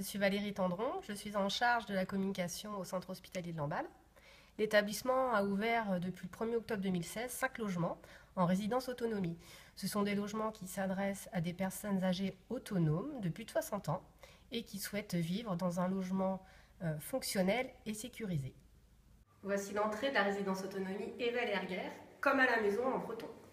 suis Valérie Tendron, je suis en charge de la communication au centre hospitalier de Lamballe. L'établissement a ouvert depuis le 1er octobre 2016 5 logements en résidence autonomie. Ce sont des logements qui s'adressent à des personnes âgées autonomes de plus de 60 ans et qui souhaitent vivre dans un logement fonctionnel et sécurisé. Voici l'entrée de la résidence autonomie Evel Erguer, comme à la maison en breton.